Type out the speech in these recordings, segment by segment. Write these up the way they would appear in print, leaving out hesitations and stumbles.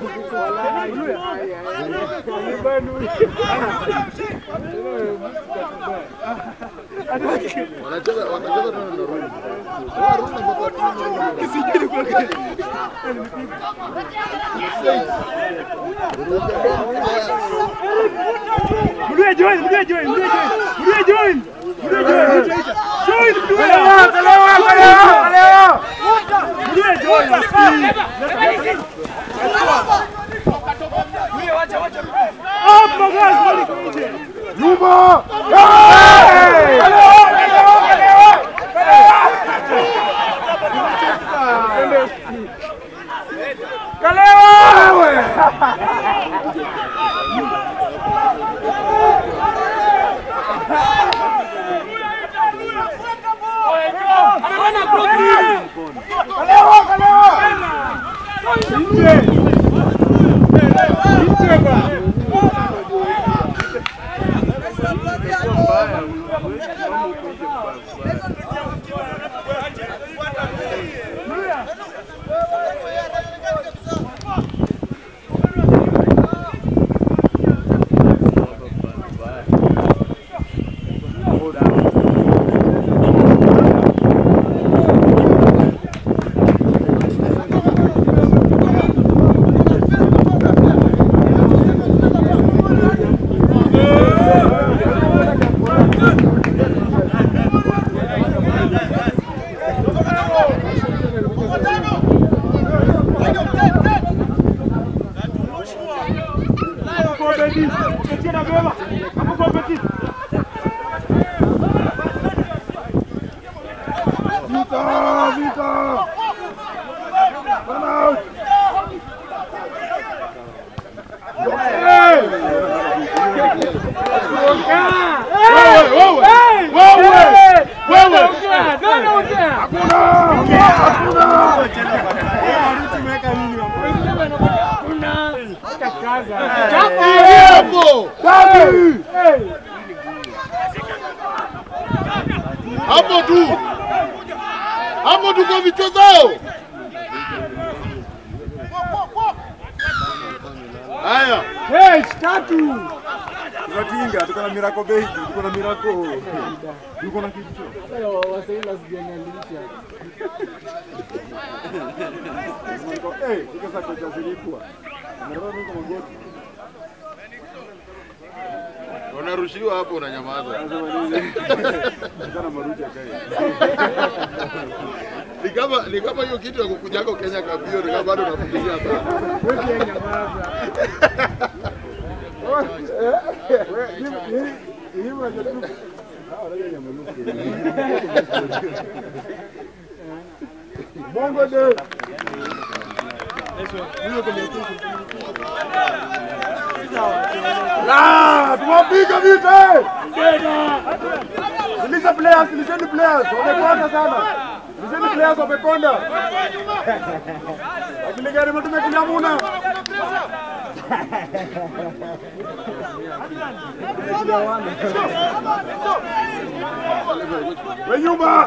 Hapo tu kwa vichwa zao. Haya. Hey, tatu. Tunatinga, tuko na Miracle Baby, tuko na Miracle. Tuko na kitu. Sasa wasaila sijanalisha. Eh, tuko sasa kwa zilipwa. Ndio niko magoti. Unarushiwa hapo unanyamaza. Kana maruja kai. Ni kama hiyo kitu ya kukujako Kenya kabio ni kama bado unafikiria hapa. Wewe nyamaza. Hiyo ndio. Bongo de. Tuwapiga vita! Listen players, wamekonda sana. Listen players wamekonda. Akili gani mtu mekinyamuna? Wenyuma!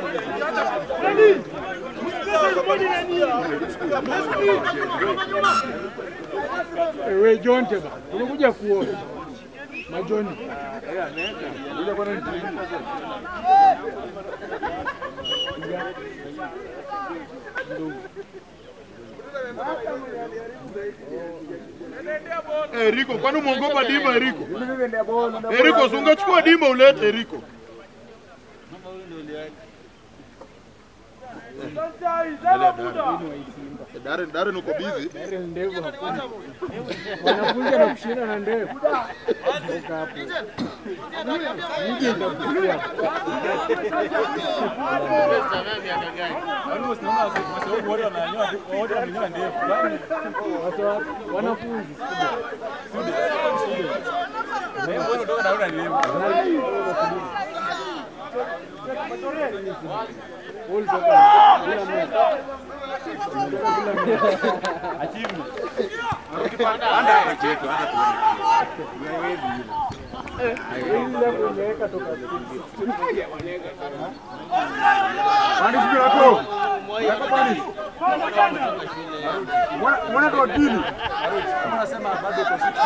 Wewe John Teba, unakuja kuona. Majoni. Kuja kwa nini? Rico, kwani umeogopa Dimba Rico? Rico, ungechukua Dimba ulete Rico. Darren uko busy. Darren ndevu hakuna. Wanafunja na kushinda na ndevu. Toka hapo. Nje itakuwa. Wanafunzi. Panis Miracle. Mwana tu akili. Unasema bado kwa 6.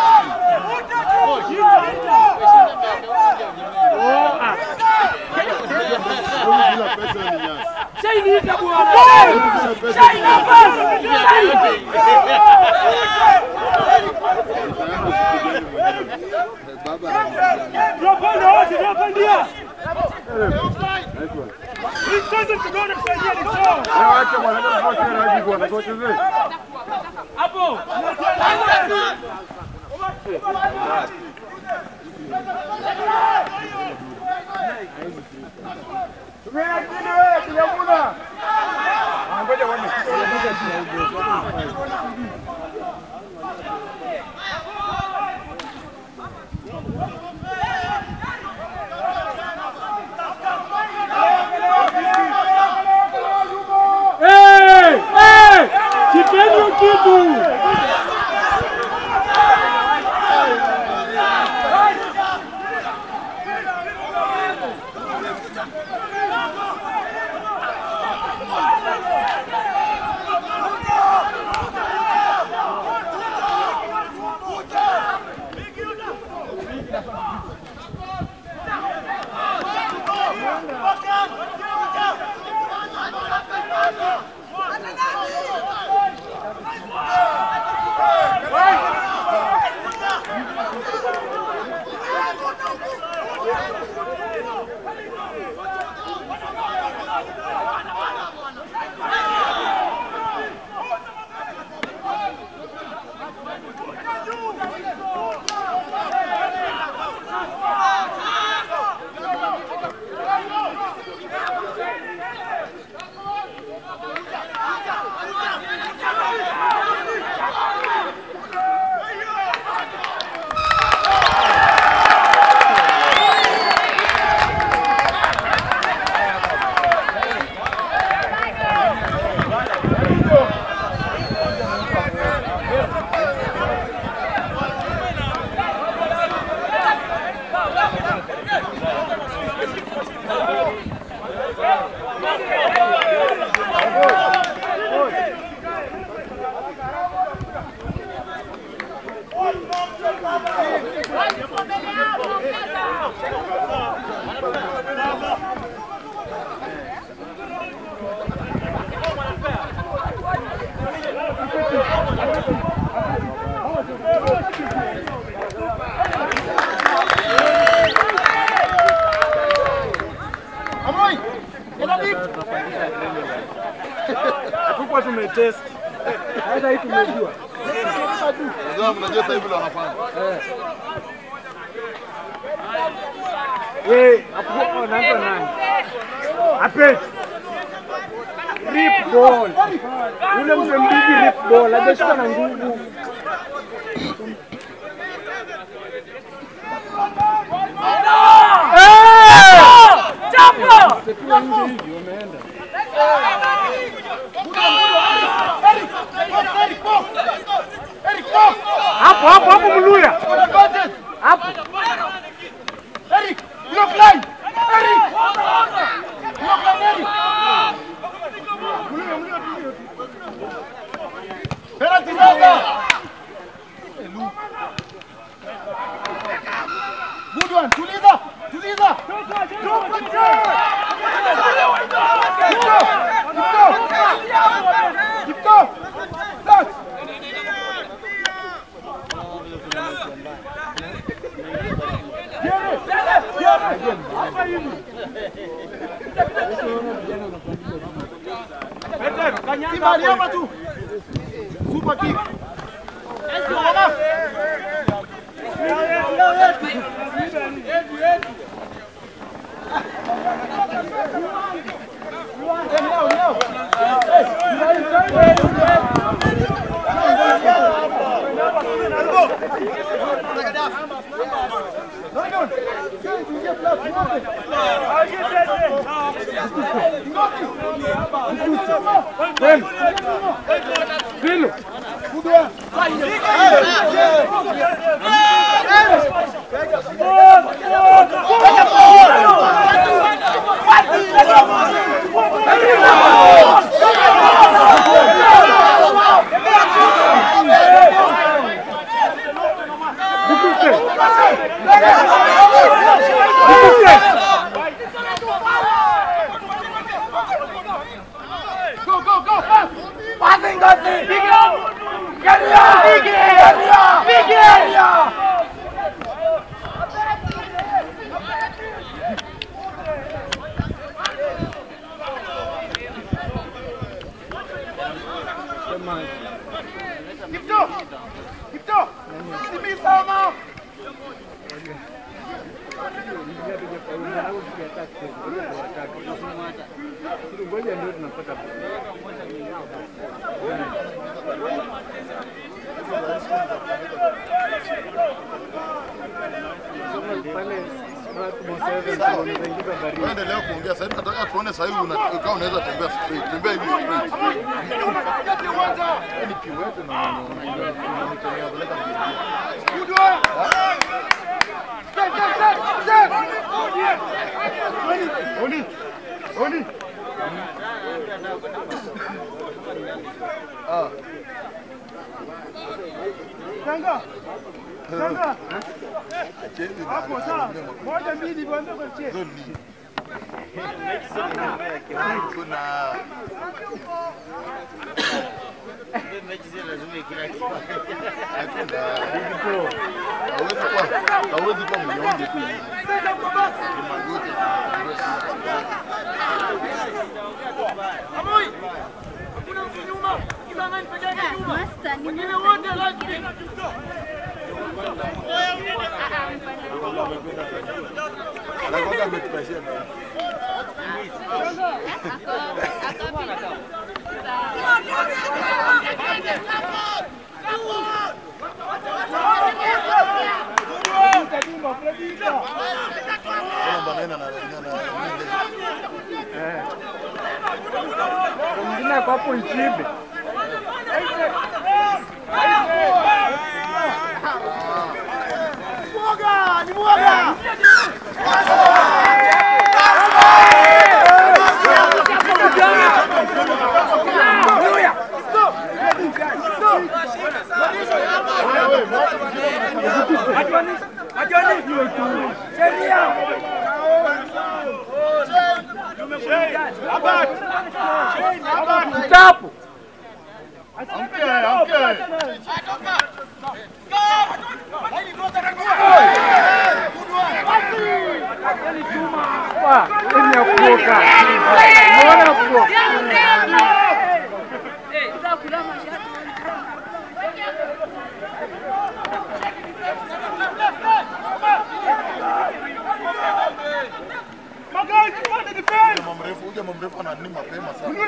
Chainiita bwana. Chaina Dropanda wote, dropandia. Sasa tunaona kusaidia ni sawa. Acha bwana, tuache raji bwana, tuacheze. Hapo. Tumia kile wewe, tuliamuna. Ngoja wane. Chipeni kitu. Hatukuwa tumetest. Hata hii tumejua. Ndio mnajua sasa hivi wanafanya. Hapo anaanza nani? Apet. Rip ball. Ule msembiji rip ball, hajashika na nguvu. Chapa! Nje hivi wameenda. Hapo Mluya. Hapo. Eric, block line. Eric. Block line Eric. Penalty sasa. Good one. Tuliza. Keep go. Start. Simba tu. Super kick. Vilo. Endelea kuongea sasa, nataka tuone sasa hivi unakaa unaweza tembea straight. Tembea hivi straight. Ni kiwetu na unatembea bila Oni. Tanga. Hapo sawa. Moja mbili bwana kwa chini. Kuna mechi zile lazima kila kitu. hawezi kuwa mnyonge tu. Amoi. Kuna mtu nyuma. Kila nani peke yake nyuma. Wengine wote lazima. Anakwenda ametupashia. Mwingine kwa hapo nchibe. Ni mwoga. Tapo. Jamaa mrefu ananini mapema sana.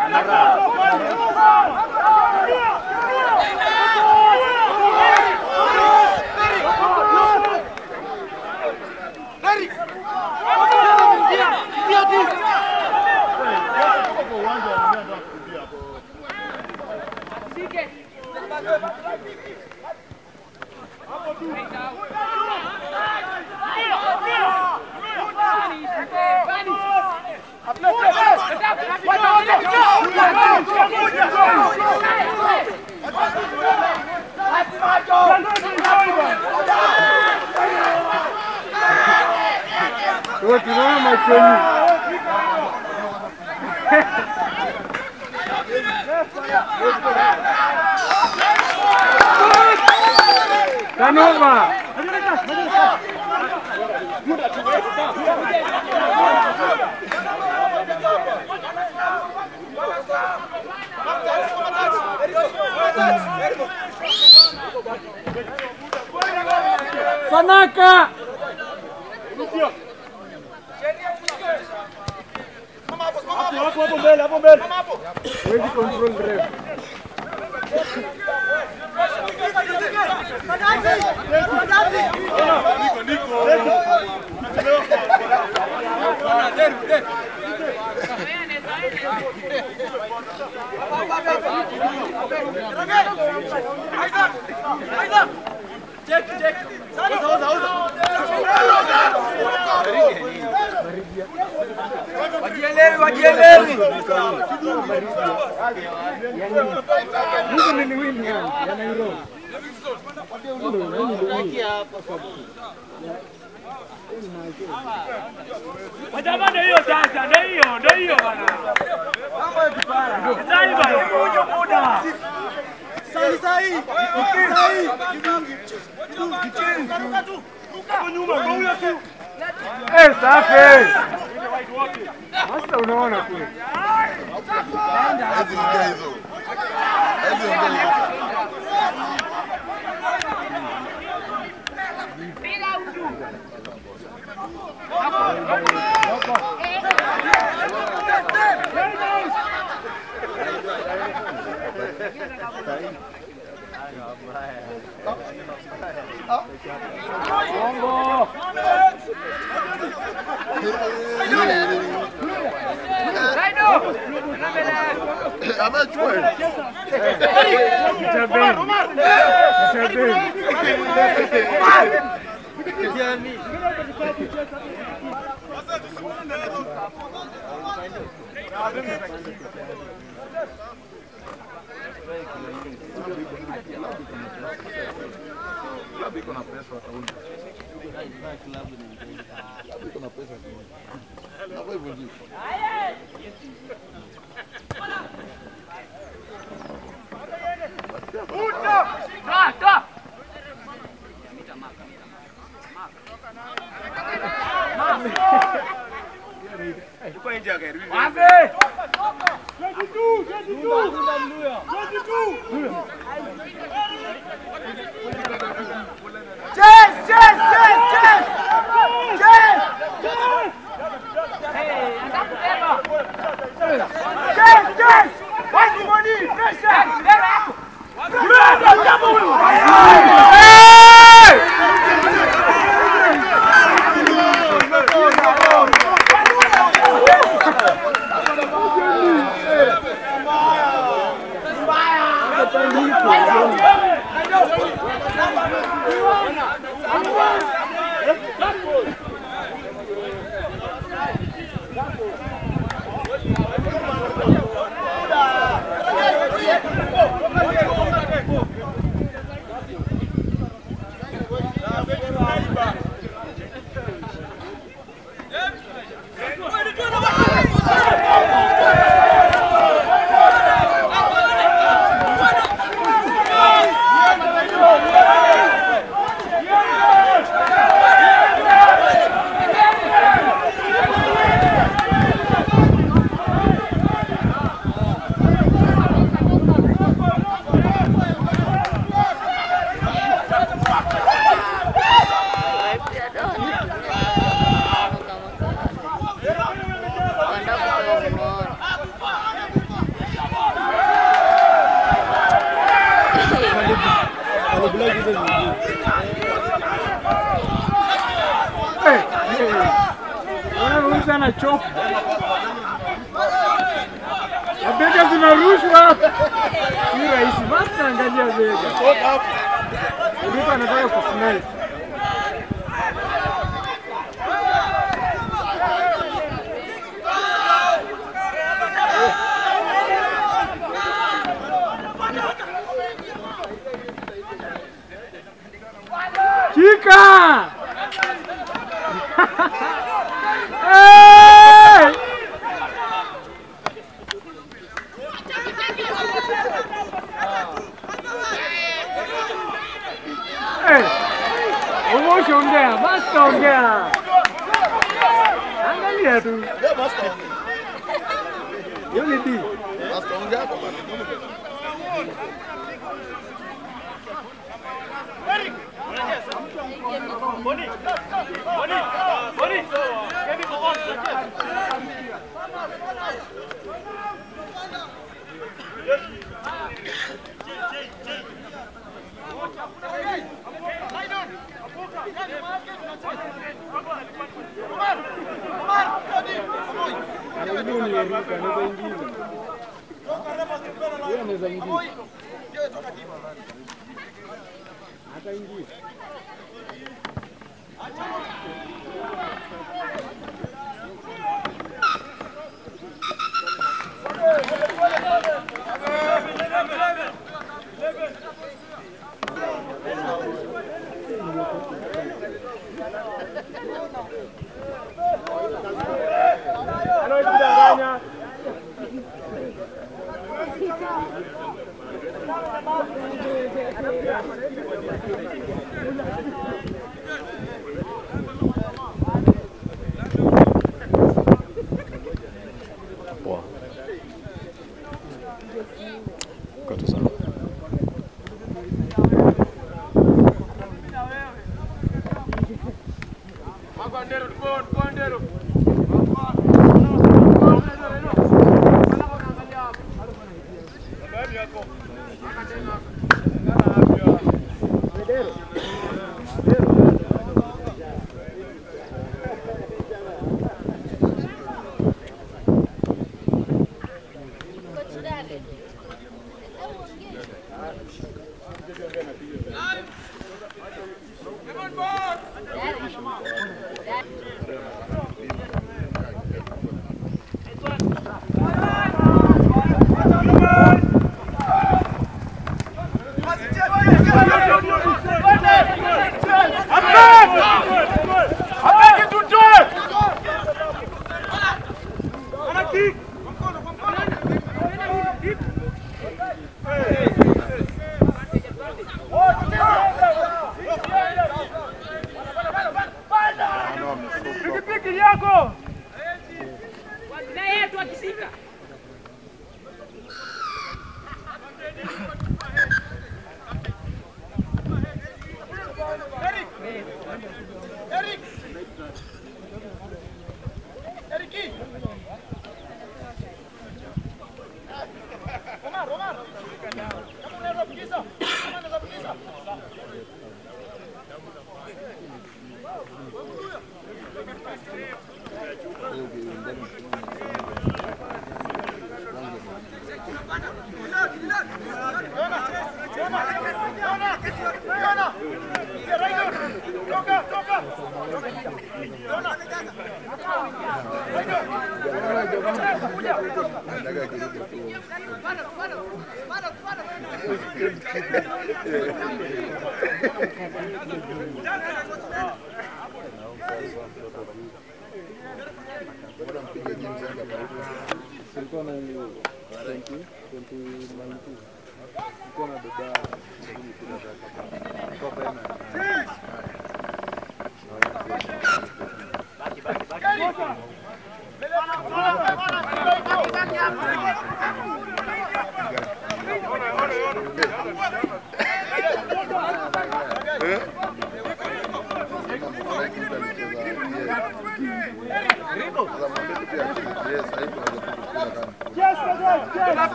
Tunaona machoni. Kanova. Sanaka. Hapo mbele, hapo mbele. Wewe control drive. Wajielewi. Hizi ni win ya Nairobi. Wajamani hiyo sasa, ndio hiyo bana. Mambo ya kipara. Sasa bana, kuja muda. Sahi. Ruka nyuma kwa huyo tu. Safi. Sasa unaona kule. Hizi ongea hizo. Sana chop. Bega zinarushwa. Si rahisi. Basi angalia bega. Ndipo anataka kusnipe. Chica! Hey! Hey! Almost ongea, basta ongea. Angalia tu. Basta. Yoni di. Basta ongea kwa bana. Yako.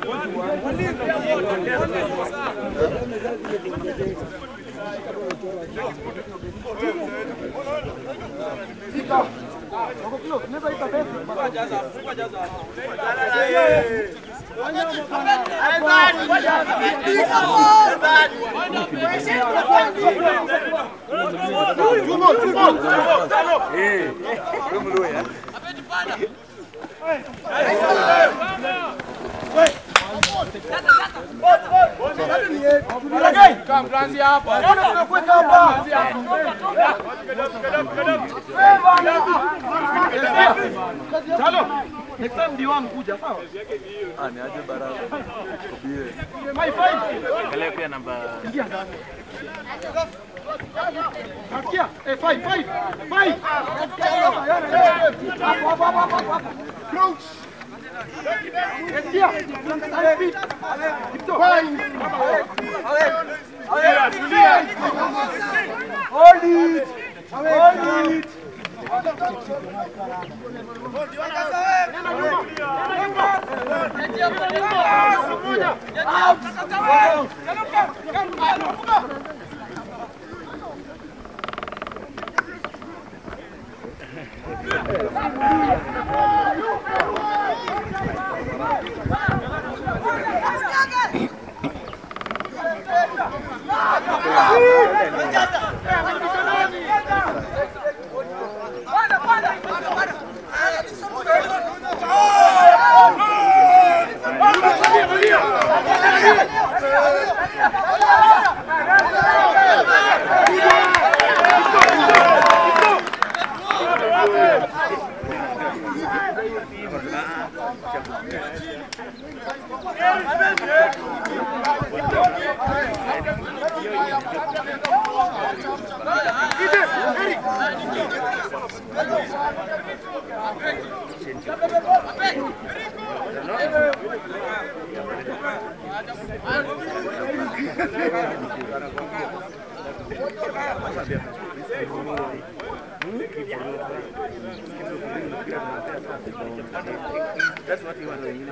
Next time diwan kuja sawa? Ni aje baraka. Kobie. Angalia pia namba. Akia, 5. Crouch. Akia. Hold it. That's what you want to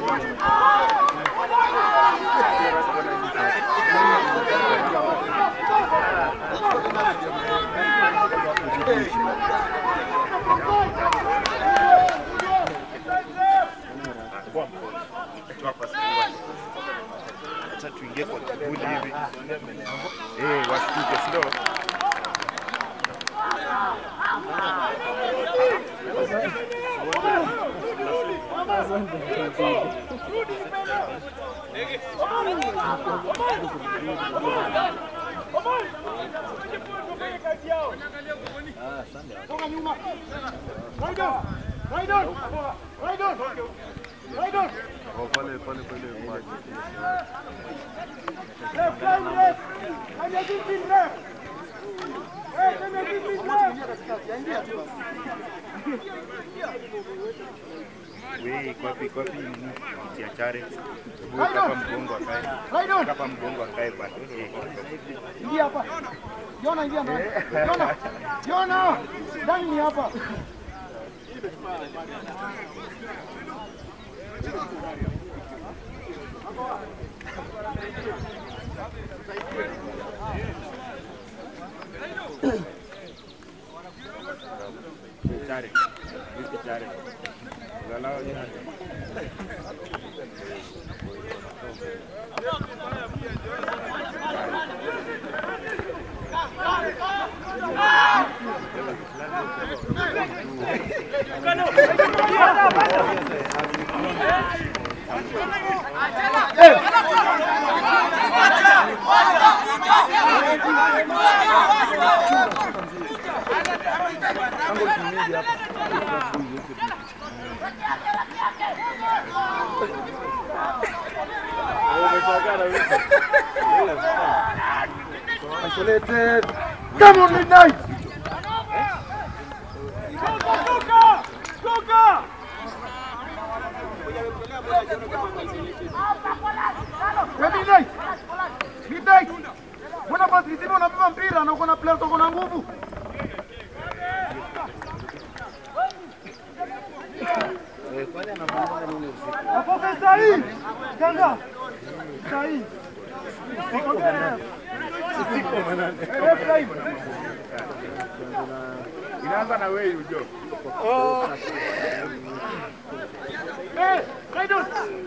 Acha tuingie kwa kivuli hivi. Wasikuke sio? Wewe kwa tiachare. Kapa mgongo akae. Kapa mgongo akae bado. Ingia hapa. Jona ingia ndani. Jona. Ndani hapa. Chare. Chare. Galao ya. Isolated. Come on, Midnight. Midnight. Midnight. Mbona basi sisi unabeba mpira na uko na player uko na nguvu? Kwani anafanya nini usiku? Hapo sasa hii. Kanga. Sasa hii. Inaanza na wewe ujo. Raidon.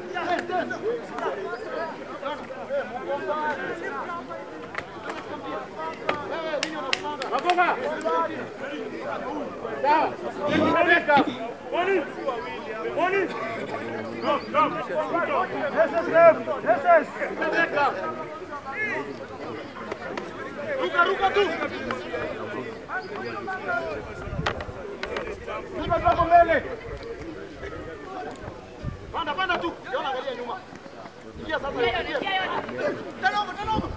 Maboga. Sawa. Nimeweka. Oni. Go. Yes. Ruka tu. Ruka mbele. Panda tu. Jona angalia nyuma. Ingia sasa. Tano.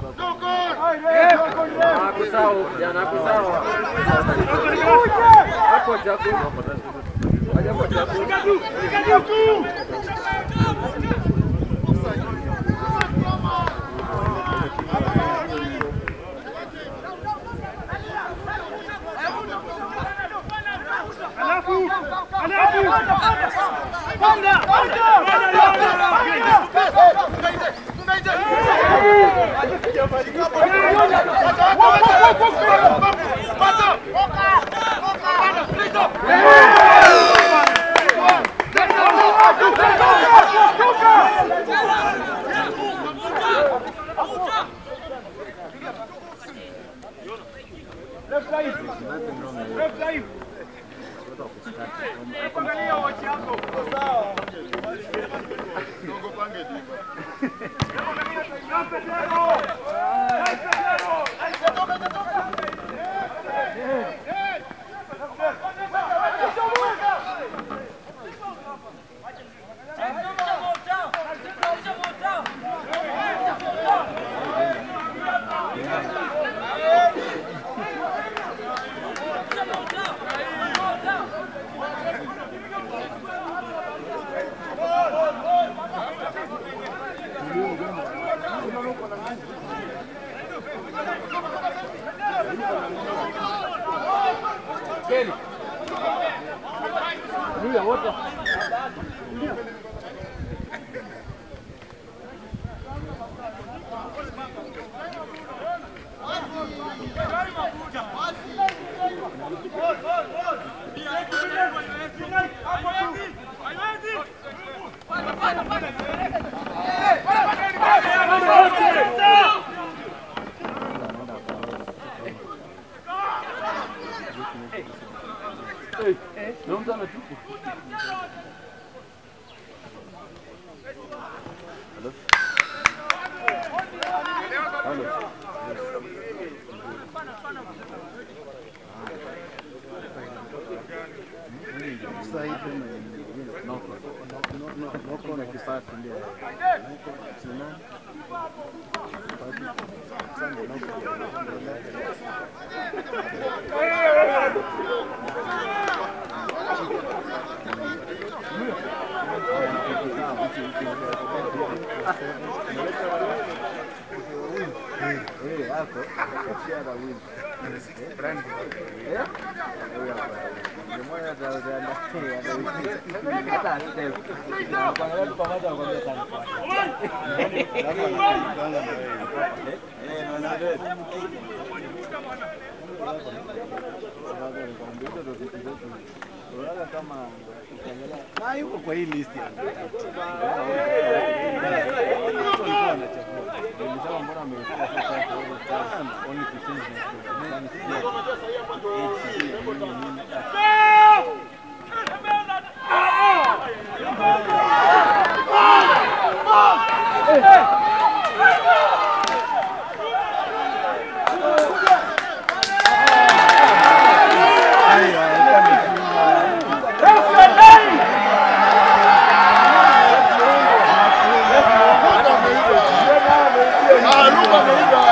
Nakusahau. Hapo jabu. Pata! Na yuko kwa hii list ya. Nilisema mbona amekuwa sasa only 15